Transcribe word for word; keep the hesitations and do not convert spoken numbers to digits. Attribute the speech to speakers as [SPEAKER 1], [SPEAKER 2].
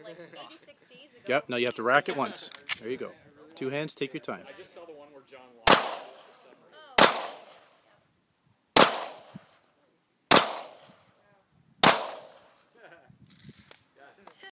[SPEAKER 1] Yep, now you have to rack it once. There you go. Two hands, take your time.